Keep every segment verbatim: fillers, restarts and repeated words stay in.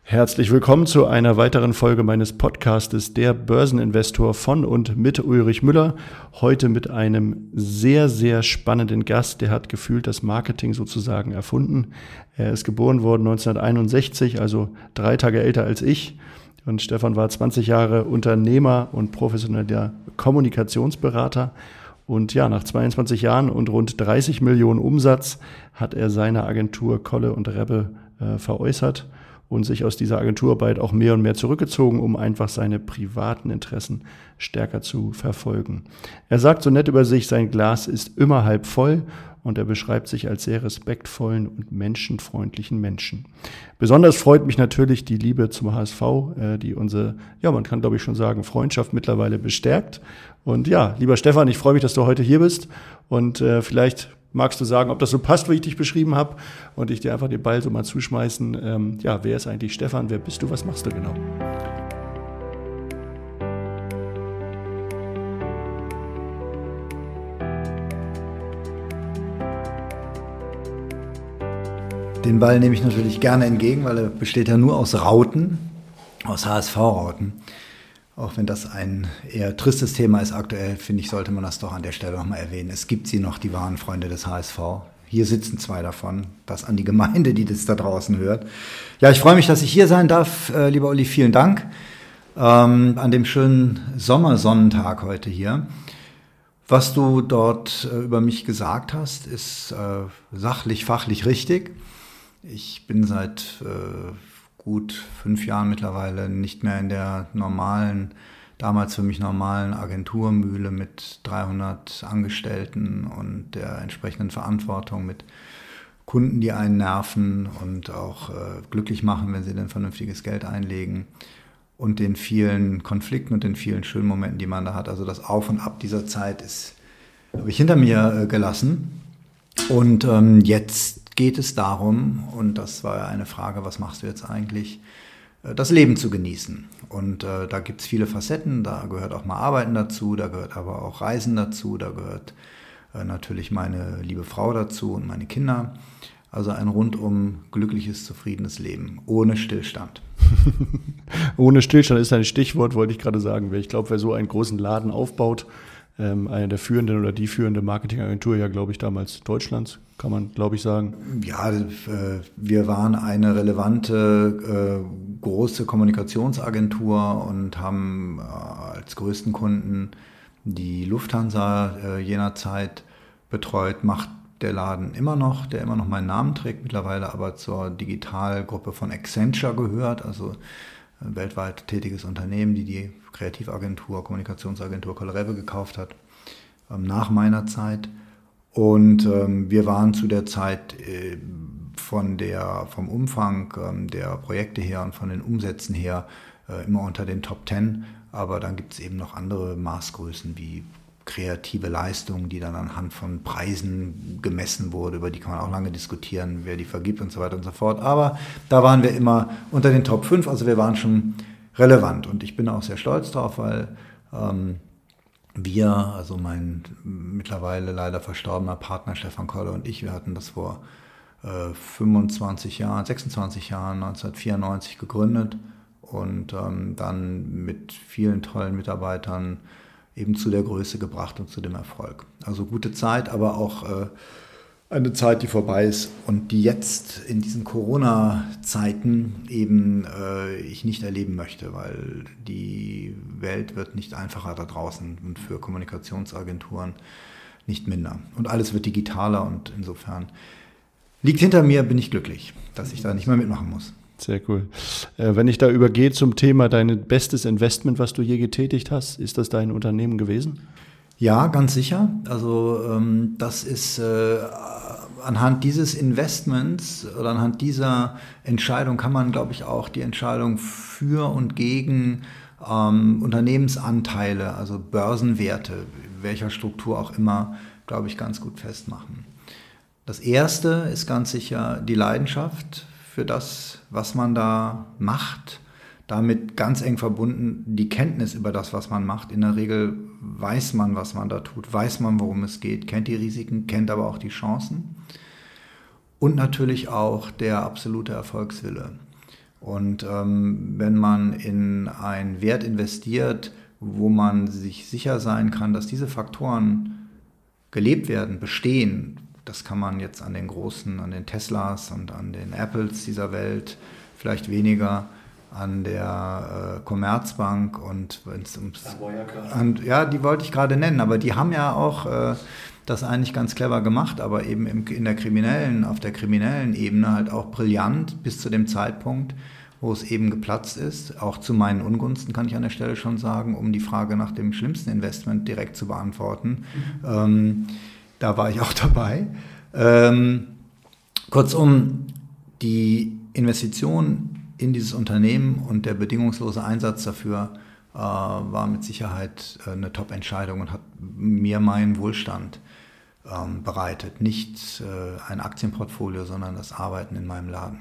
Herzlich willkommen zu einer weiteren Folge meines Podcastes Der Börseninvestor von und mit Ulrich Müller. Heute mit einem sehr, sehr spannenden Gast. Der hat gefühlt das Marketing sozusagen erfunden. Er ist geboren worden neunzehnhunderteinundsechzig, also drei Tage älter als ich. Und Stefan war zwanzig Jahre Unternehmer und professioneller Kommunikationsberater. Und ja, nach zweiundzwanzig Jahren und rund dreißig Millionen Umsatz hat er seine Agentur Kolle und Rebbe äh, veräußert und sich aus dieser Agenturarbeit auch mehr und mehr zurückgezogen, um einfach seine privaten Interessen stärker zu verfolgen. Er sagt so nett über sich, sein Glas ist immer halb voll und er beschreibt sich als sehr respektvollen und menschenfreundlichen Menschen. Besonders freut mich natürlich die Liebe zum H S V, die unsere, ja, man kann glaube ich schon sagen, Freundschaft mittlerweile bestärkt. Und ja, lieber Stefan, ich freue mich, dass du heute hier bist und äh, vielleicht magst du sagen, ob das so passt, wie ich dich beschrieben habe, und ich dir einfach den Ball so mal zuschmeißen. Ähm, ja, wer ist eigentlich Stefan? Wer bist du? Was machst du genau? Den Ball nehme ich natürlich gerne entgegen, weil er besteht ja nur aus Rauten, aus H S V-Rauten. Auch wenn das ein eher tristes Thema ist aktuell, finde ich, sollte man das doch an der Stelle nochmal erwähnen. Es gibt sie noch, die wahren Freunde des H S V. Hier sitzen zwei davon. Das an die Gemeinde, die das da draußen hört. Ja, ich freue mich, dass ich hier sein darf. Äh, lieber Uli, vielen Dank. Ähm, an dem schönen Sommersonnentag heute hier. Was du dort äh, über mich gesagt hast, ist äh, sachlich, fachlich richtig. Ich bin seit äh, gut fünf Jahren mittlerweile nicht mehr in der normalen, damals für mich normalen Agenturmühle mit dreihundert Angestellten und der entsprechenden Verantwortung mit Kunden, die einen nerven und auch äh, glücklich machen, wenn sie dann vernünftiges Geld einlegen, und den vielen Konflikten und den vielen schönen Momenten, die man da hat. Also das Auf und Ab dieser Zeit ist, habe ich hinter mir äh, gelassen. Und ähm, jetzt geht es darum, und das war ja eine Frage, was machst du jetzt eigentlich, das Leben zu genießen. Und äh, da gibt es viele Facetten, da gehört auch mal Arbeiten dazu, da gehört aber auch Reisen dazu, da gehört äh, natürlich meine liebe Frau dazu und meine Kinder. Also ein rundum glückliches, zufriedenes Leben, ohne Stillstand. Ohne Stillstand ist ein Stichwort, wollte ich gerade sagen. Ich glaube, wer so einen großen Laden aufbaut, ähm, eine der führenden oder die führende Marketingagentur, ja, glaube ich, damals Deutschlands, kann man, glaube ich, sagen. Ja, äh, wir waren eine relevante, äh, große Kommunikationsagentur und haben äh, als größten Kunden die Lufthansa äh, jener Zeit betreut. Macht der Laden immer noch, der immer noch meinen Namen trägt, mittlerweile aber zur Digitalgruppe von Accenture gehört, also ein weltweit tätiges Unternehmen, die die Kreativagentur, Kommunikationsagentur Kolle Rebbe gekauft hat, ähm, nach meiner Zeit. Und ähm, wir waren zu der Zeit äh, von der, vom Umfang ähm, der Projekte her und von den Umsätzen her äh, immer unter den Top Ten. Aber dann gibt es eben noch andere Maßgrößen wie kreative Leistungen, die dann anhand von Preisen gemessen wurde. Über die kann man auch lange diskutieren, wer die vergibt und so weiter und so fort. Aber da waren wir immer unter den Top fünf, also wir waren schon relevant. Und ich bin auch sehr stolz drauf, weil ähm, wir, also mein mittlerweile leider verstorbener Partner Stefan Kolle und ich, wir hatten das vor äh, fünfundzwanzig Jahren, sechsundzwanzig Jahren, neunzehnhundertvierundneunzig gegründet und ähm, dann mit vielen tollen Mitarbeitern eben zu der Größe gebracht und zu dem Erfolg. Also gute Zeit, aber auch äh, eine Zeit, die vorbei ist und die jetzt in diesen Corona-Zeiten eben äh, ich nicht erleben möchte, weil die Welt wird nicht einfacher da draußen und für Kommunikationsagenturen nicht minder. Und alles wird digitaler und insofern liegt hinter mir, bin ich glücklich, dass ich da nicht mehr mitmachen muss. Sehr cool. Äh, wenn ich da übergehe zum Thema dein bestes Investment, was du je getätigt hast, ist das dein Unternehmen gewesen? Ja, ganz sicher. Also ähm, das ist äh, anhand dieses Investments oder anhand dieser Entscheidung kann man, glaube ich, auch die Entscheidung für und gegen ähm, Unternehmensanteile, also Börsenwerte, welcher Struktur auch immer, glaube ich, ganz gut festmachen. Das erste ist ganz sicher die Leidenschaft für das, was man da macht. Damit ganz eng verbunden die Kenntnis über das, was man macht. In der Regel weiß man, was man da tut, weiß man, worum es geht, kennt die Risiken, kennt aber auch die Chancen. Und natürlich auch der absolute Erfolgswille. Und ähm, wenn man in einen Wert investiert, wo man sich sicher sein kann, dass diese Faktoren gelebt werden, bestehen, das kann man jetzt an den großen, an den Teslas und an den Apples dieser Welt, vielleicht weniger an der äh, Commerzbank und wenn es ums... Und, ja, die wollte ich gerade nennen, aber die haben ja auch äh, das eigentlich ganz clever gemacht, aber eben im, in der kriminellen, auf der kriminellen Ebene halt auch brillant bis zu dem Zeitpunkt, wo es eben geplatzt ist. Auch zu meinen Ungunsten kann ich an der Stelle schon sagen, um die Frage nach dem schlimmsten Investment direkt zu beantworten. Mhm. Ähm, da war ich auch dabei. Ähm, kurzum, die Investition in dieses Unternehmen und der bedingungslose Einsatz dafür äh, war mit Sicherheit äh, eine Top-Entscheidung und hat mir meinen Wohlstand ähm, bereitet. Nicht äh, ein Aktienportfolio, sondern das Arbeiten in meinem Laden.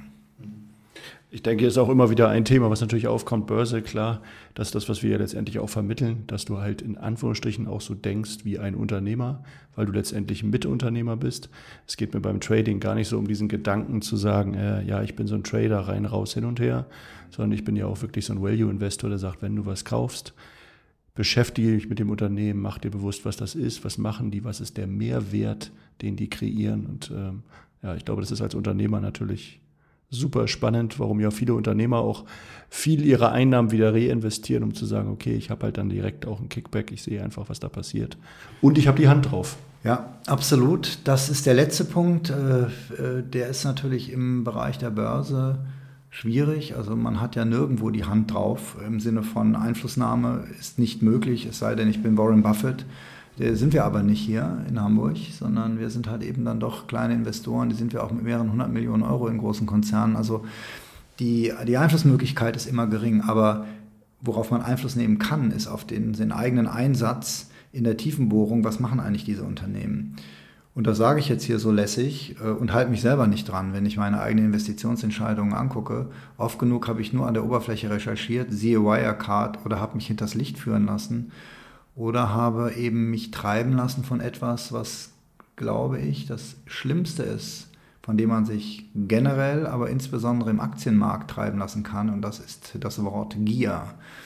Ich denke, es ist auch immer wieder ein Thema, was natürlich aufkommt, Börse, klar, dass das, was wir ja letztendlich auch vermitteln, dass du halt in Anführungsstrichen auch so denkst wie ein Unternehmer, weil du letztendlich Mitunternehmer bist. Es geht mir beim Trading gar nicht so um diesen Gedanken zu sagen, äh, ja, ich bin so ein Trader, rein, raus, hin und her, sondern ich bin ja auch wirklich so ein Value-Investor, der sagt, wenn du was kaufst, beschäftige dich mit dem Unternehmen, mach dir bewusst, was das ist, was machen die, was ist der Mehrwert, den die kreieren. Und ähm, ja, ich glaube, das ist als Unternehmer natürlich super spannend, warum ja viele Unternehmer auch viel ihrer Einnahmen wieder reinvestieren, um zu sagen, okay, ich habe halt dann direkt auch einen Kickback, ich sehe einfach, was da passiert. Und ich habe die Hand drauf. Ja, absolut. Das ist der letzte Punkt. Der ist natürlich im Bereich der Börse schwierig. Also man hat ja nirgendwo die Hand drauf. Im Sinne von Einflussnahme ist nicht möglich, es sei denn, ich bin Warren Buffett. Der sind wir aber nicht hier in Hamburg, sondern wir sind halt eben dann doch kleine Investoren, die sind wir auch mit mehreren hundert Millionen Euro in großen Konzernen. Also die, die Einflussmöglichkeit ist immer gering, aber worauf man Einfluss nehmen kann, ist auf den, den eigenen Einsatz in der Tiefenbohrung, was machen eigentlich diese Unternehmen. Und das sage ich jetzt hier so lässig äh, und halte mich selber nicht dran, wenn ich meine eigenen Investitionsentscheidungen angucke. Oft genug habe ich nur an der Oberfläche recherchiert, siehe Wirecard oder habe mich hinters Licht führen lassen. Oder habe eben mich treiben lassen von etwas, was, glaube ich, das Schlimmste ist, von dem man sich generell, aber insbesondere im Aktienmarkt treiben lassen kann. Und das ist das Wort Gier.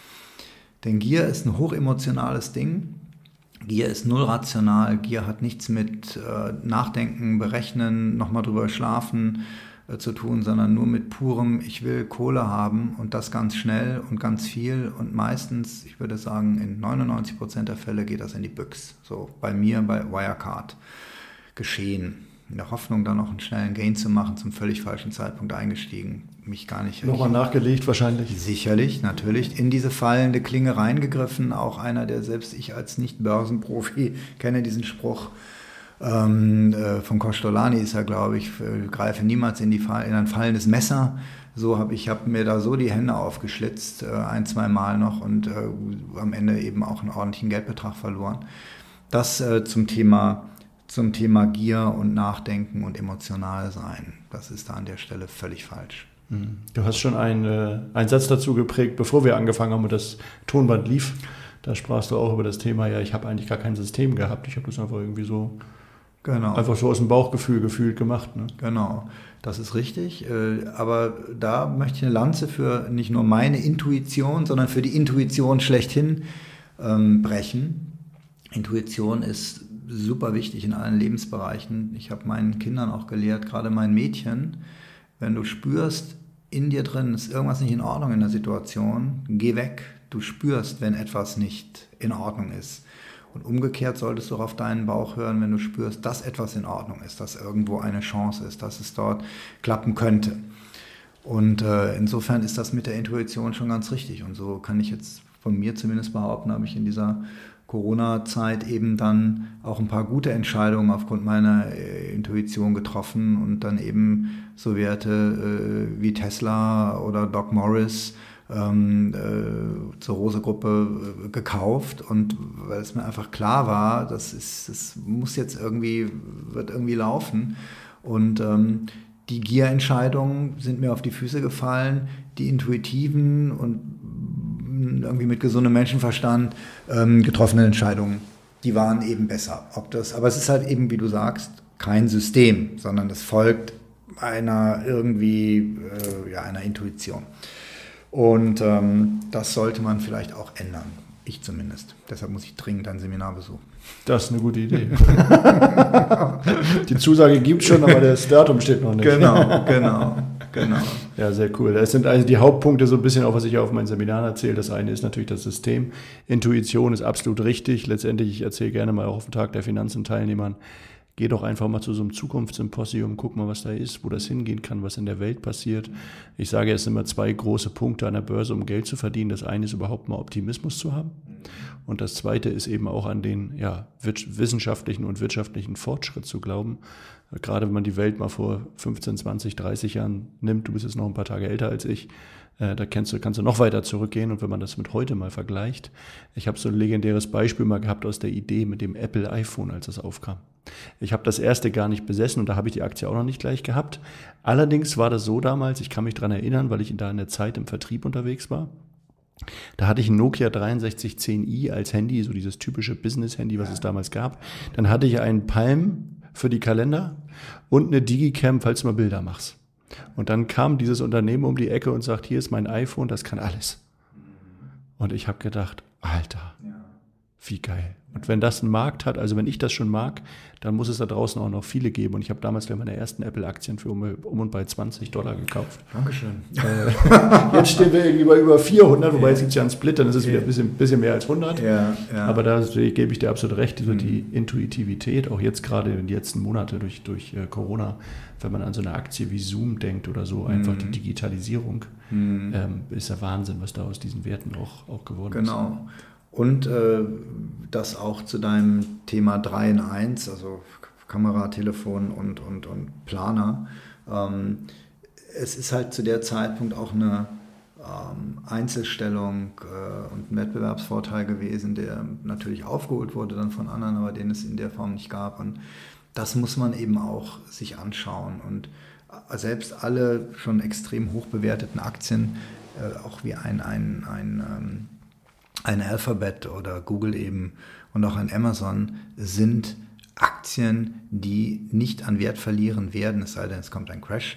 Denn Gier ist ein hochemotionales Ding. Gier ist null rational. Gier hat nichts mit äh, Nachdenken, Berechnen, nochmal drüber schlafen äh, zu tun, sondern nur mit purem, ich will Kohle haben und das ganz schnell und ganz viel. Und meistens, ich würde sagen, in neunundneunzig Prozent der Fälle geht das in die Büchs. So bei mir, bei Wirecard geschehen. In der Hoffnung, dann noch einen schnellen Gain zu machen, zum völlig falschen Zeitpunkt eingestiegen. Mich gar nicht... Nochmal nachgelegt wahrscheinlich. Sicherlich, natürlich. In diese fallende Klinge reingegriffen. Auch einer, der selbst ich als Nicht-Börsenprofi kenne diesen Spruch ähm, äh, von Kostolani ist ja, glaube ich, äh, greife niemals in, die Fall, in ein fallendes Messer. So habe ich habe mir da so die Hände aufgeschlitzt, äh, ein, zwei Mal noch und äh, am Ende eben auch einen ordentlichen Geldbetrag verloren. Das äh, zum Thema... zum Thema Gier und Nachdenken und emotional sein. Das ist da an der Stelle völlig falsch. Du hast schon einen, äh, einen Satz dazu geprägt, bevor wir angefangen haben und das Tonband lief. Da sprachst du auch über das Thema, ja, ich habe eigentlich gar kein System gehabt. Ich habe das einfach irgendwie so, genau. einfach so aus dem Bauchgefühl gefühlt gemacht. Ne? Genau, das ist richtig. Aber da möchte ich eine Lanze für nicht nur meine Intuition, sondern für die Intuition schlechthin ähm, brechen. Intuition ist super wichtig in allen Lebensbereichen. Ich habe meinen Kindern auch gelehrt, gerade meinen Mädchen, wenn du spürst, in dir drin ist irgendwas nicht in Ordnung in der Situation, geh weg. Du spürst, wenn etwas nicht in Ordnung ist. Und umgekehrt solltest du auch auf deinen Bauch hören, wenn du spürst, dass etwas in Ordnung ist, dass irgendwo eine Chance ist, dass es dort klappen könnte. Und äh, insofern ist das mit der Intuition schon ganz richtig. Und so kann ich jetzt von mir zumindest behaupten, habe ich in dieser Corona-Zeit eben dann auch ein paar gute Entscheidungen aufgrund meiner äh, Intuition getroffen und dann eben so Werte äh, wie Tesla oder Doc Morris ähm, äh, zur Rose-Gruppe äh, gekauft, und weil es mir einfach klar war, das ist, das muss jetzt irgendwie, wird irgendwie laufen, und ähm, die Gier-Entscheidungen sind mir auf die Füße gefallen, die intuitiven und irgendwie mit gesundem Menschenverstand ähm, getroffene Entscheidungen, die waren eben besser. Ob das, aber es ist halt eben, wie du sagst, kein System, sondern es folgt einer irgendwie, äh, ja, einer Intuition. Und ähm, das sollte man vielleicht auch ändern. Ich zumindest. Deshalb muss ich dringend ein Seminar besuchen. Das ist eine gute Idee. Die Zusage gibt es schon, aber das Datum steht noch nicht. Genau, genau, genau. Ja, sehr cool. Das sind also die Hauptpunkte so ein bisschen auch, was ich auf meinen Seminaren erzähle. Das eine ist natürlich das System. Intuition ist absolut richtig. Letztendlich, ich erzähle gerne mal auch auf dem Tag der Finanzen Teilnehmern, geh doch einfach mal zu so einem Zukunftssymposium, guck mal, was da ist, wo das hingehen kann, was in der Welt passiert. Ich sage, es sind immer zwei große Punkte an der Börse, um Geld zu verdienen. Das eine ist überhaupt mal Optimismus zu haben. Und das zweite ist eben auch an den ja, wissenschaftlichen und wirtschaftlichen Fortschritt zu glauben. Gerade wenn man die Welt mal vor fünfzehn, zwanzig, dreißig Jahren nimmt, du bist jetzt noch ein paar Tage älter als ich, äh, da kannst du, kannst du noch weiter zurückgehen. Und wenn man das mit heute mal vergleicht, ich habe so ein legendäres Beispiel mal gehabt aus der Idee mit dem Apple iPhone, als das aufkam. Ich habe das erste gar nicht besessen und da habe ich die Aktie auch noch nicht gleich gehabt. Allerdings war das so damals, ich kann mich daran erinnern, weil ich da in der Zeit im Vertrieb unterwegs war. Da hatte ich ein Nokia dreiundsechzig zehn i als Handy, so dieses typische Business-Handy, was es damals gab. Dann hatte ich einen Palm für die Kalender und eine Digicam, falls du mal Bilder machst. Und dann kam dieses Unternehmen um die Ecke und sagt, hier ist mein iPhone, das kann alles. Und ich habe gedacht, Alter, wie geil. Und wenn das einen Markt hat, also wenn ich das schon mag, dann muss es da draußen auch noch viele geben. Und ich habe damals meine ersten Apple-Aktien für um, um und bei zwanzig Dollar gekauft. Dankeschön. Äh, jetzt stehen wir irgendwie bei über vierhundert, wobei ja. Jetzt gibt es ja einen Split, dann ist es wieder ein bisschen, bisschen mehr als hundert. Ja, ja. Aber da gebe ich dir absolut recht, so die Intuitivität, auch jetzt gerade in den letzten Monaten durch, durch äh, Corona, wenn man an so eine Aktie wie Zoom denkt oder so, einfach mhm. die Digitalisierung, mhm. ähm, ist ja Wahnsinn, was da aus diesen Werten auch, auch geworden genau. ist. Genau. Und äh, das auch zu deinem Thema drei in eins, also Kamera, Telefon und, und, und Planer. Ähm, es ist halt zu der Zeitpunkt auch eine ähm, Einzelstellung äh, und ein Wettbewerbsvorteil gewesen, der natürlich aufgeholt wurde dann von anderen, aber den es in der Form nicht gab. Und das muss man eben auch sich anschauen. Und selbst alle schon extrem hoch bewerteten Aktien, äh, auch wie ein, ein, ein ähm, ein Alphabet oder Google eben und auch ein Amazon sind Aktien, die nicht an Wert verlieren werden, es sei denn, es kommt ein Crash.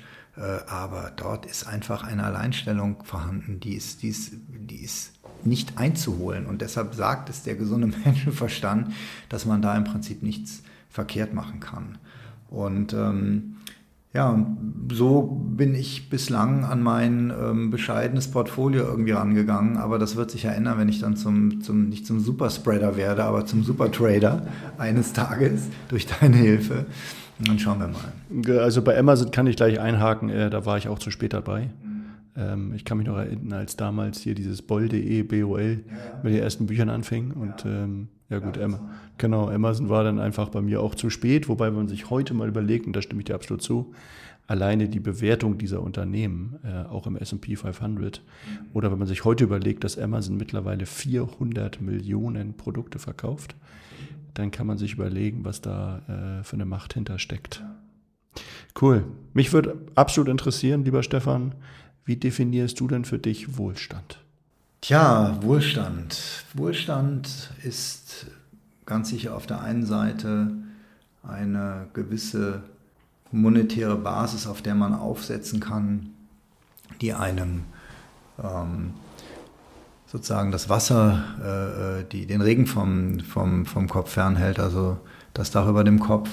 Aber dort ist einfach eine Alleinstellung vorhanden, die ist, die ist, die ist nicht einzuholen. Und deshalb sagt es der gesunde Menschenverstand, dass man da im Prinzip nichts verkehrt machen kann. Und ähm, ja, und so bin ich bislang an mein ähm, bescheidenes Portfolio irgendwie rangegangen, aber das wird sich ja ändern, wenn ich dann zum, zum nicht zum Superspreader werde, aber zum Supertrader eines Tages durch deine Hilfe. Und dann schauen wir mal. Also bei Amazon kann ich gleich einhaken, äh, da war ich auch zu spät dabei. Ähm, ich kann mich noch erinnern, als damals hier dieses bol.de, B O L, ja, ja. mit den ersten Büchern anfing. Und ja, ähm, ja gut, ja, Emma, genau, Amazon war dann einfach bei mir auch zu spät, wobei man sich heute mal überlegt, und da stimme ich dir absolut zu, alleine die Bewertung dieser Unternehmen, äh, auch im S und P fünfhundert, mhm. oder wenn man sich heute überlegt, dass Amazon mittlerweile vierhundert Millionen Produkte verkauft, dann kann man sich überlegen, was da äh, für eine Macht hintersteckt. Cool. Mich würde absolut interessieren, lieber Stefan, wie definierst du denn für dich Wohlstand? Tja, Wohlstand. Wohlstand ist ganz sicher auf der einen Seite eine gewisse monetäre Basis, auf der man aufsetzen kann, die einem ähm, sozusagen das Wasser, äh, die, den Regen vom, vom, vom Kopf fernhält, also das Dach über dem Kopf.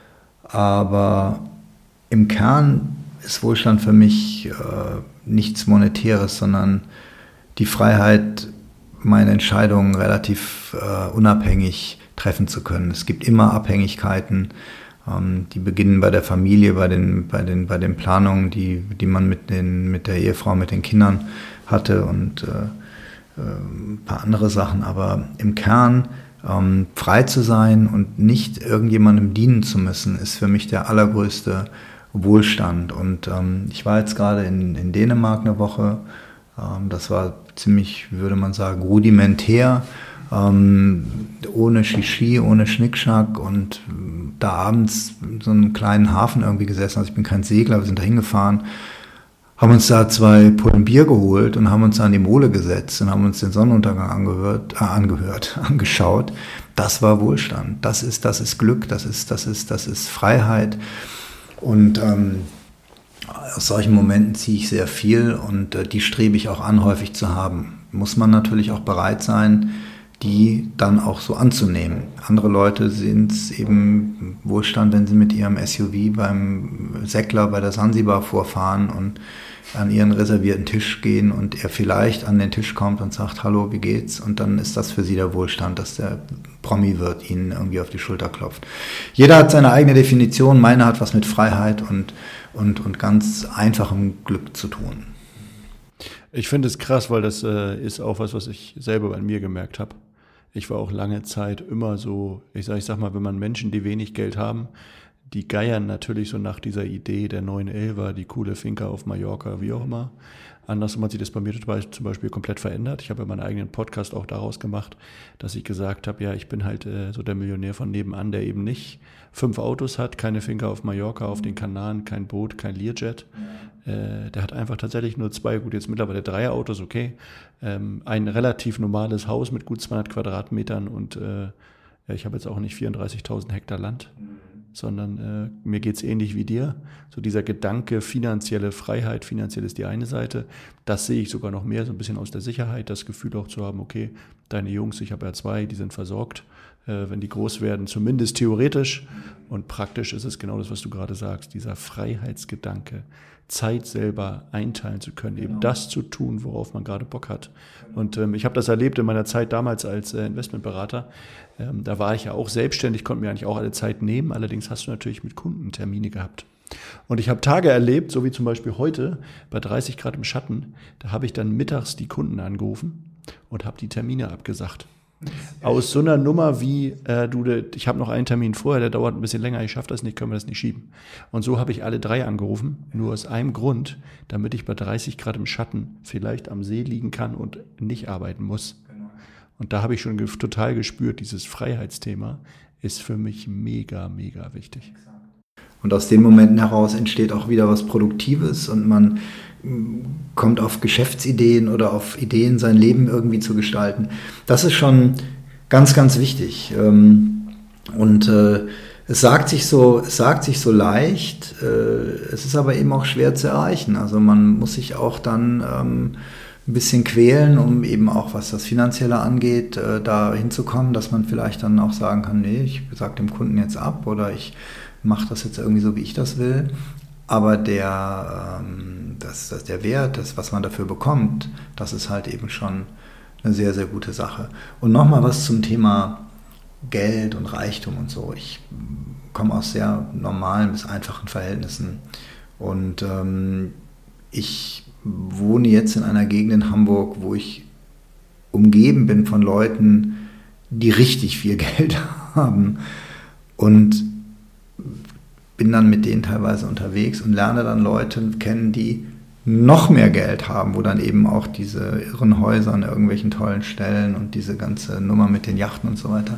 Aber im Kern ist Wohlstand für mich äh, nichts Monetäres, sondern die Freiheit, meine Entscheidungen relativ äh, unabhängig treffen zu können. Es gibt immer Abhängigkeiten, ähm, die beginnen bei der Familie, bei den, bei den, bei den Planungen, die, die man mit, den, mit der Ehefrau, mit den Kindern hatte und äh, äh, ein paar andere Sachen. Aber im Kern ähm, frei zu sein und nicht irgendjemandem dienen zu müssen, ist für mich der allergrößte Wohlstand. Und ähm, ich war jetzt gerade in, in Dänemark eine Woche. Ähm, das war ziemlich, würde man sagen, rudimentär, ähm, ohne Shishi, ohne Schnickschnack und da abends in so einem kleinen Hafen irgendwie gesessen. Also ich bin kein Segler, wir sind da hingefahren, haben uns da zwei Pullen Bier geholt und haben uns da an die Mole gesetzt und haben uns den Sonnenuntergang angehört, äh, angehört, angeschaut. Das war Wohlstand. Das ist, das ist Glück, das ist, das ist, das ist Freiheit. Und ähm, Aus solchen Momenten ziehe ich sehr viel und äh, die strebe ich auch an, häufig zu haben. Muss man natürlich auch bereit sein, die dann auch so anzunehmen. Andere Leute sind es eben Wohlstand, wenn sie mit ihrem S U V beim Säckler bei der Sansibar vorfahren und an ihren reservierten Tisch gehen und er vielleicht an den Tisch kommt und sagt, hallo, wie geht's? Und dann ist das für sie der Wohlstand, dass der Promi wird, ihnen irgendwie auf die Schulter klopft. Jeder hat seine eigene Definition, meine hat was mit Freiheit und, und, und ganz einfachem Glück zu tun. Ich finde es krass, weil das äh, ist auch was, was ich selber bei mir gemerkt habe. Ich war auch lange Zeit immer so, ich sag, ich sag mal, wenn man Menschen, die wenig Geld haben, die geiern natürlich so nach dieser Idee der neun Elfer, die coole Finca auf Mallorca, wie auch immer. Andersrum hat sich das bei mir zum Beispiel komplett verändert. Ich habe ja meinen eigenen Podcast auch daraus gemacht, dass ich gesagt habe, ja, ich bin halt äh, so der Millionär von nebenan, der eben nicht fünf Autos hat, keine Finca auf Mallorca, auf den Kanaren, kein Boot, kein Learjet. Äh, der hat einfach tatsächlich nur zwei, gut, jetzt mittlerweile drei Autos, okay. Ähm, ein relativ normales Haus mit gut zweihundert Quadratmetern und äh, ja, ich habe jetzt auch nicht vierunddreißigtausend Hektar Land. Sondern äh, mir geht's ähnlich wie dir. So dieser Gedanke, finanzielle Freiheit, finanziell ist die eine Seite, das sehe ich sogar noch mehr so ein bisschen aus der Sicherheit, das Gefühl auch zu haben, okay, deine Jungs, ich habe ja zwei, die sind versorgt, äh, wenn die groß werden, zumindest theoretisch. Und praktisch ist es genau das, was du gerade sagst, dieser Freiheitsgedanke, Zeit selber einteilen zu können, genau. Eben das zu tun, worauf man gerade Bock hat. Und ähm, ich habe das erlebt in meiner Zeit damals als äh, Investmentberater. Ähm, da war ich ja auch selbstständig, konnte mir eigentlich auch alle Zeit nehmen. Allerdings hast du natürlich mit Kunden Termine gehabt. Und ich habe Tage erlebt, so wie zum Beispiel heute bei dreißig Grad im Schatten, da habe ich dann mittags die Kunden angerufen und habe die Termine abgesagt. Aus so einer Nummer wie, äh, du, ich habe noch einen Termin vorher, der dauert ein bisschen länger, ich schaffe das nicht, können wir das nicht schieben. Und so habe ich alle drei angerufen, nur aus einem Grund, damit ich bei dreißig Grad im Schatten vielleicht am See liegen kann und nicht arbeiten muss. Und da habe ich schon ge- total gespürt, dieses Freiheitsthema ist für mich mega, mega wichtig. Und aus den Momenten heraus entsteht auch wieder was Produktives und man kommt auf Geschäftsideen oder auf Ideen, sein Leben irgendwie zu gestalten. Das ist schon ganz, ganz wichtig. Und es sagt sich so, es sagt sich so leicht, es ist aber eben auch schwer zu erreichen. Also man muss sich auch dann ein bisschen quälen, um eben auch, was das Finanzielle angeht, da hinzukommen, dass man vielleicht dann auch sagen kann, nee, ich sage dem Kunden jetzt ab oder ich mache das jetzt irgendwie so, wie ich das will. Aber der, ähm, das, das, der Wert, das, was man dafür bekommt, das ist halt eben schon eine sehr, sehr gute Sache. Und nochmal was zum Thema Geld und Reichtum und so. Ich komme aus sehr normalen bis einfachen Verhältnissen. Und ähm, ich wohne jetzt in einer Gegend in Hamburg, wo ich umgeben bin von Leuten, die richtig viel Geld haben. Und bin dann mit denen teilweise unterwegs und lerne dann Leute kennen, die noch mehr Geld haben, wo dann eben auch diese irren Häuser an irgendwelchen tollen Stellen und diese ganze Nummer mit den Yachten und so weiter.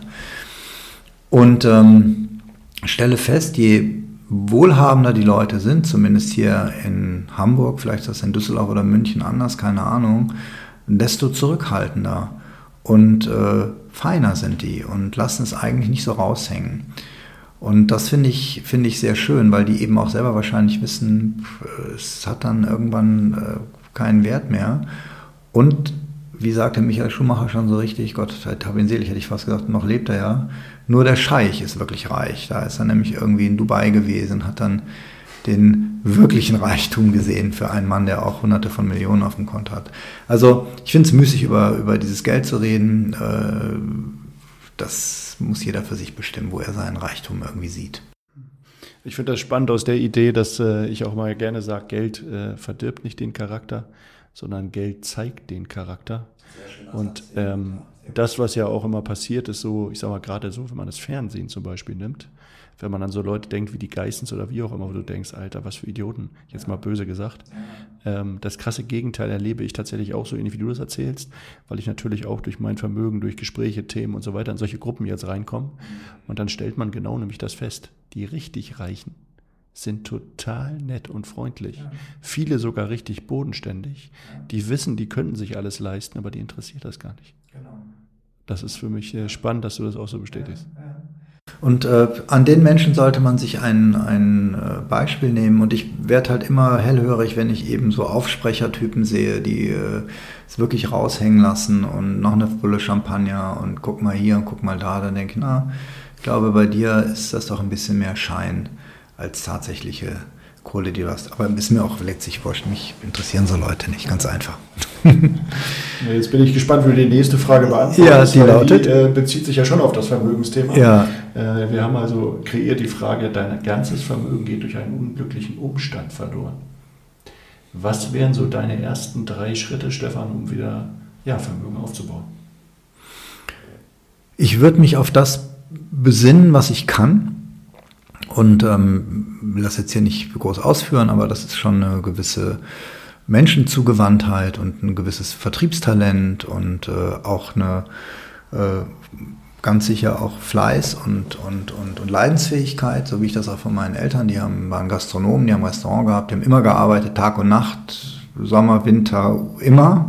Und ähm, stelle fest, je wohlhabender die Leute sind, zumindest hier in Hamburg, vielleicht ist das in Düsseldorf oder München anders, keine Ahnung, desto zurückhaltender und äh, feiner sind die und lassen es eigentlich nicht so raushängen. Und das finde ich, finde ich sehr schön, weil die eben auch selber wahrscheinlich wissen, es hat dann irgendwann äh, keinen Wert mehr. Und wie sagte Michael Schumacher schon so richtig, Gott hab ihn selig, hätte ich fast gesagt, noch lebt er ja, nur der Scheich ist wirklich reich. Da ist er nämlich irgendwie in Dubai gewesen, hat dann den wirklichen Reichtum gesehen für einen Mann, der auch hunderte von Millionen auf dem Konto hat. Also ich finde es müßig, über, über dieses Geld zu reden. Äh, das muss jeder für sich bestimmen, wo er seinen Reichtum irgendwie sieht. Ich finde das spannend aus der Idee, dass äh, ich auch mal gerne sage, Geld äh, verdirbt nicht den Charakter, sondern Geld zeigt den Charakter. Und ähm, das, was ja auch immer passiert, ist so, ich sag mal gerade so, wenn man das Fernsehen zum Beispiel nimmt, wenn man an so Leute denkt wie die Geissens oder wie auch immer, wo du denkst, Alter, was für Idioten, jetzt mal böse gesagt. Ähm, das krasse Gegenteil erlebe ich tatsächlich auch so ähnlich, wie du das erzählst, weil ich natürlich auch durch mein Vermögen, durch Gespräche, Themen und so weiter in solche Gruppen jetzt reinkomme. Und dann stellt man genau nämlich das fest, die richtig Reichen sind total nett und freundlich. Ja. Viele sogar richtig bodenständig. Ja. Die wissen, die könnten sich alles leisten, aber die interessiert das gar nicht. Genau. Das ist für mich spannend, dass du das auch so bestätigst. Ja, ja. Und äh, an den Menschen sollte man sich ein, ein äh, Beispiel nehmen. Und ich werde halt immer hellhörig, wenn ich eben so Aufsprechertypen sehe, die äh, es wirklich raushängen lassen und noch eine Pulle Champagner und guck mal hier und guck mal da. Dann denke ich, na, ich glaube, bei dir ist das doch ein bisschen mehr Schein als tatsächliche Kohle, die du hast. Aber ist mir auch letztlich wurscht. Mich interessieren so Leute nicht, ganz einfach. Jetzt bin ich gespannt, wie du die nächste Frage beantwortest. Ja, die lautet? Die äh, bezieht sich ja schon auf das Vermögensthema. Ja. Äh, wir haben also kreiert die Frage, dein ganzes Vermögen geht durch einen unglücklichen Umstand verloren. Was wären so deine ersten drei Schritte, Stefan, um wieder ja, Vermögen aufzubauen? Ich würde mich auf das besinnen, was ich kann. Und ähm, will das jetzt hier nicht groß ausführen, aber das ist schon eine gewisse Menschenzugewandtheit und ein gewisses Vertriebstalent und äh, auch eine äh, ganz sicher auch Fleiß und, und, und, und Leidensfähigkeit, so wie ich das auch von meinen Eltern, die haben, waren Gastronomen, die haben ein Restaurant gehabt, die haben immer gearbeitet, Tag und Nacht, Sommer, Winter, immer.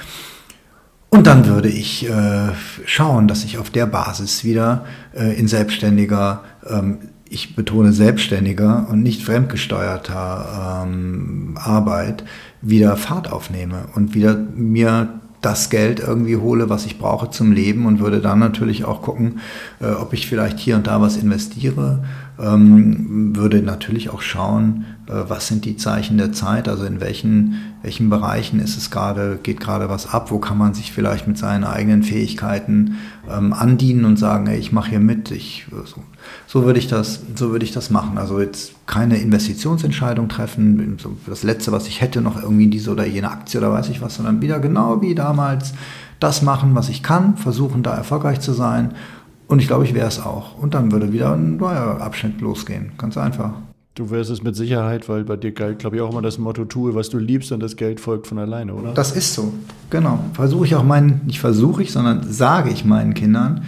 Und dann würde ich äh, schauen, dass ich auf der Basis wieder äh, in selbstständiger, ähm, ich betone selbstständiger und nicht fremdgesteuerter ähm, Arbeit wieder Fahrt aufnehme und wieder mir das Geld irgendwie hole, was ich brauche zum Leben und würde dann natürlich auch gucken, äh, ob ich vielleicht hier und da was investiere, ähm, würde natürlich auch schauen, äh, was sind die Zeichen der Zeit, also in welchen, welchen Bereichen ist es gerade, geht gerade was ab, wo kann man sich vielleicht mit seinen eigenen Fähigkeiten ähm, andienen und sagen, hey, ich mache hier mit, ich, so, so würde ich das, so würde ich das machen. Also jetzt keine Investitionsentscheidung treffen, so das Letzte, was ich hätte, noch irgendwie diese oder jene Aktie oder weiß ich was, sondern wieder genau wie damals das machen, was ich kann, versuchen da erfolgreich zu sein. Und ich glaube, ich wäre es auch. Und dann würde wieder ein neuer Abschnitt losgehen. Ganz einfach. Du wärst es mit Sicherheit, weil bei dir galt, glaube ich, auch immer das Motto, tue, was du liebst und das Geld folgt von alleine, oder? Das ist so, genau. Versuche ich auch meinen, nicht versuche ich, sondern sage ich meinen Kindern,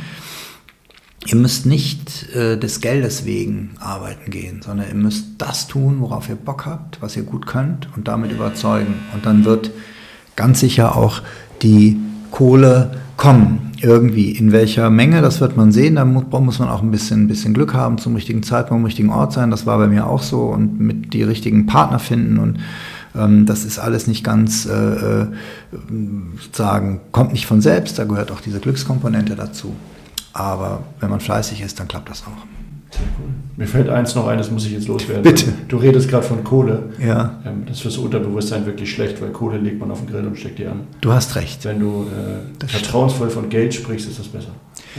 ihr müsst nicht äh, des Geldes wegen arbeiten gehen, sondern ihr müsst das tun, worauf ihr Bock habt, was ihr gut könnt und damit überzeugen. Und dann wird ganz sicher auch die Kohle kommen. Irgendwie, in welcher Menge, das wird man sehen, da muss, muss man auch ein bisschen, ein bisschen Glück haben, zum richtigen Zeitpunkt, am richtigen Ort sein, das war bei mir auch so und mit die richtigen Partner finden und ähm, das ist alles nicht ganz, äh, sozusagen, kommt nicht von selbst, da gehört auch diese Glückskomponente dazu, aber wenn man fleißig ist, dann klappt das auch. Sehr cool. Mir fällt eins noch ein, das muss ich jetzt loswerden. Bitte. Du redest gerade von Kohle. Ja. Das ist fürs Unterbewusstsein wirklich schlecht, weil Kohle legt man auf den Grill und steckt die an. Du hast recht. Wenn du äh, vertrauensvoll von Geld sprichst, ist das besser.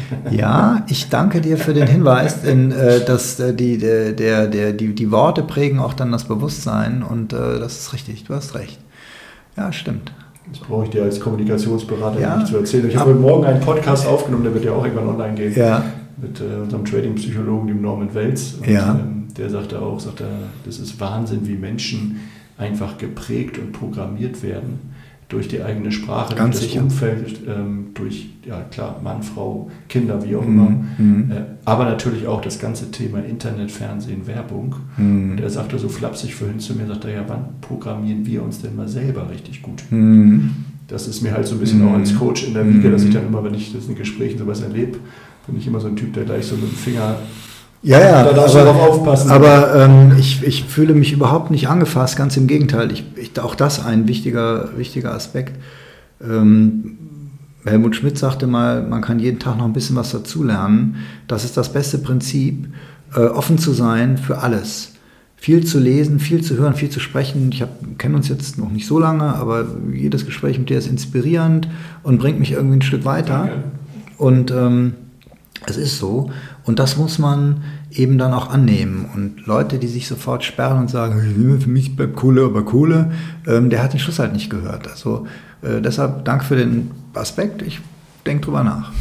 Ja, ich danke dir für den Hinweis, denn äh, dass, äh, die, der, der, der, die, die Worte prägen auch dann das Bewusstsein und äh, das ist richtig, du hast recht. Ja, stimmt. Das brauche ich dir als Kommunikationsberater ja. nicht zu erzählen. Ich habe heute Morgen einen Podcast aufgenommen, der wird ja auch irgendwann online gehen. Ja. Mit äh, unserem Trading-Psychologen, dem Norman Welz. Und, ja. ähm, der sagte auch, sagte, das ist Wahnsinn, wie Menschen einfach geprägt und programmiert werden durch die eigene Sprache, Ganz durch das sicher. Umfeld, ähm, durch, ja klar, Mann, Frau, Kinder, wie auch mhm. immer. Mhm. Äh, aber natürlich auch das ganze Thema Internet, Fernsehen, Werbung. Mhm. Und er sagte so flapsig vorhin zu mir, sagt er, ja, wann programmieren wir uns denn mal selber richtig gut? Mhm. Das ist mir halt so ein bisschen mhm. auch als Coach in der Wiege, dass ich dann immer, wenn ich das in Gesprächen sowas erlebe, bin ich immer so ein Typ, der gleich so mit dem Finger, ja, ja, da darfst du drauf aufpassen. Aber ähm, ich, ich fühle mich überhaupt nicht angefasst, ganz im Gegenteil. Ich, ich, auch das ein wichtiger, wichtiger Aspekt. Ähm, Helmut Schmidt sagte mal, man kann jeden Tag noch ein bisschen was dazulernen. Das ist das beste Prinzip, äh, offen zu sein für alles. Viel zu lesen, viel zu hören, viel zu sprechen. Ich kenne uns jetzt noch nicht so lange, aber jedes Gespräch mit dir ist inspirierend und bringt mich irgendwie ein Stück weiter. Danke. Und ähm, es ist so. Und das muss man eben dann auch annehmen. Und Leute, die sich sofort sperren und sagen, für mich bleibt Kohle, aber Kohle, ähm, der hat den Schluss halt nicht gehört. Also äh, deshalb danke für den Aspekt. Ich denke drüber nach.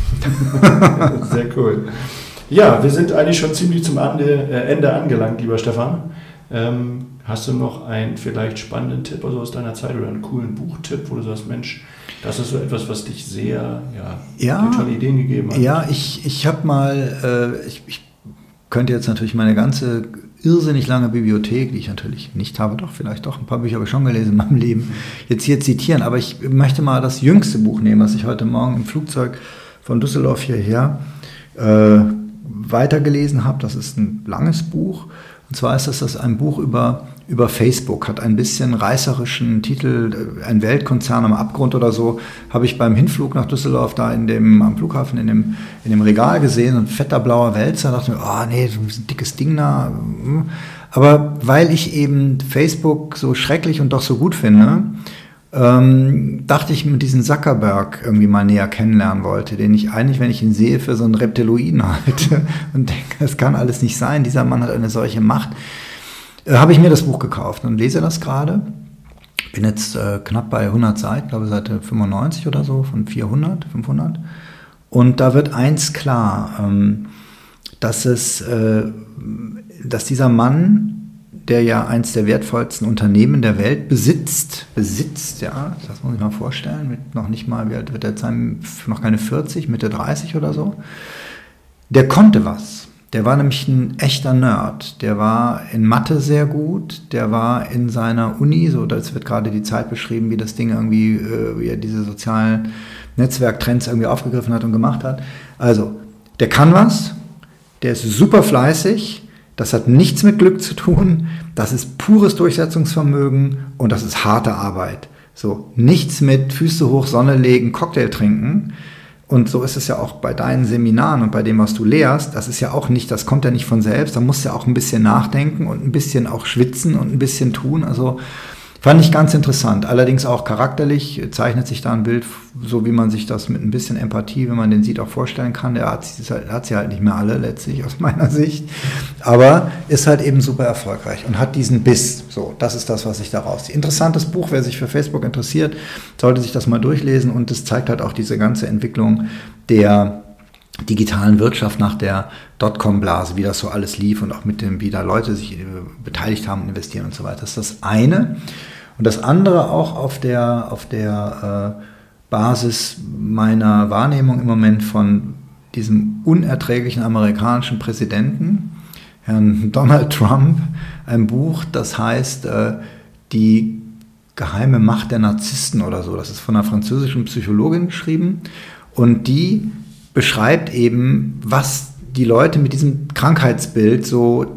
Sehr cool. Ja, wir sind eigentlich schon ziemlich zum Ende angelangt, lieber Stefan. Ähm, hast du noch einen vielleicht spannenden Tipp also aus deiner Zeit oder einen coolen Buchtipp, wo du sagst, Mensch, das ist so etwas, was dich sehr, ja, ja tolle Ideen gegeben hat? Ja, ich, ich habe mal, äh, ich, ich könnte jetzt natürlich meine ganze irrsinnig lange Bibliothek, die ich natürlich nicht habe, doch vielleicht doch, ein paar Bücher habe ich schon gelesen in meinem Leben, jetzt hier zitieren, aber ich möchte mal das jüngste Buch nehmen, was ich heute Morgen im Flugzeug von Düsseldorf hierher äh, weitergelesen habe. Das ist ein langes Buch. Und zwar ist das, das ein Buch über, über Facebook, hat ein bisschen reißerischen Titel, ein Weltkonzern am Abgrund oder so, habe ich beim Hinflug nach Düsseldorf da in dem, am Flughafen in dem, in dem Regal gesehen, ein fetter blauer Wälzer, dachte mir, oh nee, so ein dickes Ding da. Aber weil ich eben Facebook so schrecklich und doch so gut finde, ähm, dachte ich mit diesem Zuckerberg irgendwie mal näher kennenlernen wollte, den ich eigentlich, wenn ich ihn sehe, für so einen Reptiloiden halte und denke, das kann alles nicht sein, dieser Mann hat eine solche Macht. Äh, habe ich mir das Buch gekauft und lese das gerade. Bin jetzt äh, knapp bei hundert Seiten, glaube Seite fünfundneunzig oder so, von vierhundert, fünfhundert. Und da wird eins klar, ähm, dass es, äh, dass dieser Mann, der ja eins der wertvollsten Unternehmen der Welt besitzt, besitzt, ja, das muss ich mal vorstellen, mit noch nicht mal, wie alt wird er jetzt sein, noch keine vierzig, Mitte dreißig oder so, der konnte was. Der war nämlich ein echter Nerd. Der war in Mathe sehr gut, der war in seiner Uni, so, das wird gerade die Zeit beschrieben, wie das Ding irgendwie, äh, wie er diese sozialen Netzwerktrends irgendwie aufgegriffen hat und gemacht hat. Also, der kann was, der ist super fleißig. Das hat nichts mit Glück zu tun, das ist pures Durchsetzungsvermögen und das ist harte Arbeit. So, nichts mit Füße hoch, Sonne legen, Cocktail trinken. Und so ist es ja auch bei deinen Seminaren und bei dem, was du lehrst. Das ist ja auch nicht, das kommt ja nicht von selbst. Da musst du ja auch ein bisschen nachdenken und ein bisschen auch schwitzen und ein bisschen tun. Also fand ich ganz interessant. Allerdings auch charakterlich zeichnet sich da ein Bild, so wie man sich das mit ein bisschen Empathie, wenn man den sieht, auch vorstellen kann. Der hat, hat sie halt nicht mehr alle letztlich aus meiner Sicht. Aber ist halt eben super erfolgreich und hat diesen Biss. So, das ist das, was ich daraus ziehe. Interessantes Buch, wer sich für Facebook interessiert, sollte sich das mal durchlesen. Und es zeigt halt auch diese ganze Entwicklung der digitalen Wirtschaft nach der Dotcom-Blase, wie das so alles lief und auch mit dem, wie da Leute sich äh, beteiligt haben und investieren und so weiter. Das ist das eine. Und das andere auch auf der, auf der äh, Basis meiner Wahrnehmung im Moment von diesem unerträglichen amerikanischen Präsidenten, Herrn Donald Trump, ein Buch, das heißt äh, Die geheime Macht der Narzissten oder so. Das ist von einer französischen Psychologin geschrieben und die beschreibt eben, was die Leute mit diesem Krankheitsbild so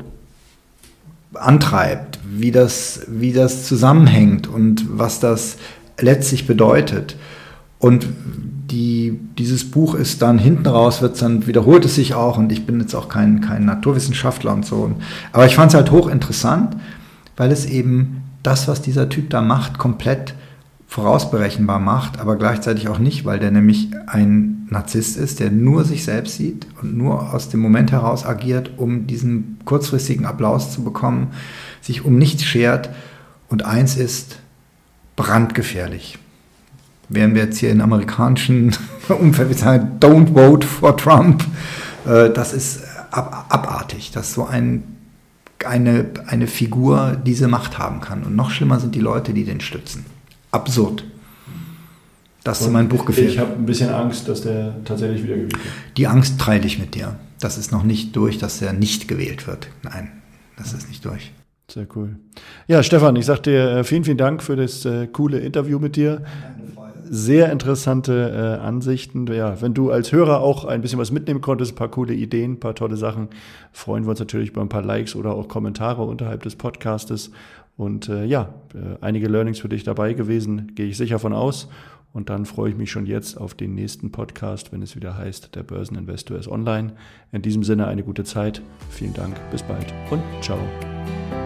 antreibt, wie das, wie das zusammenhängt und was das letztlich bedeutet. Und die, dieses Buch ist dann hinten raus, wird's dann, wiederholt es sich auch und ich bin jetzt auch kein, kein Naturwissenschaftler und so. Aber ich fand es halt hochinteressant, weil es eben das, was dieser Typ da macht, komplett vorausberechenbar macht, aber gleichzeitig auch nicht, weil der nämlich ein Narzisst ist, der nur sich selbst sieht und nur aus dem Moment heraus agiert, um diesen kurzfristigen Applaus zu bekommen, sich um nichts schert und eins ist brandgefährlich. Wären wir jetzt hier in amerikanischen Umfeld, wir sagen, don't vote for Trump, das ist ab, abartig, dass so ein, eine, eine Figur diese Macht haben kann. Und noch schlimmer sind die Leute, die den stützen. Absurd. Das ist mein Buch gefehlt. Ich habe ein bisschen Angst, dass der tatsächlich wieder gewählt wird. Die Angst teile ich mit dir. Das ist noch nicht durch, dass er nicht gewählt wird. Nein, das ist nicht durch. Sehr cool. Ja, Stefan, ich sage dir vielen, vielen Dank für das äh, coole Interview mit dir. Sehr interessante äh, Ansichten. Ja, wenn du als Hörer auch ein bisschen was mitnehmen konntest, ein paar coole Ideen, ein paar tolle Sachen, freuen wir uns natürlich über ein paar Likes oder auch Kommentare unterhalb des Podcastes. Und äh, ja, äh, einige Learnings für dich dabei gewesen, gehe ich sicher von aus. Und dann freue ich mich schon jetzt auf den nächsten Podcast, wenn es wieder heißt, der Börseninvestor ist online. In diesem Sinne eine gute Zeit. Vielen Dank, bis bald und ciao.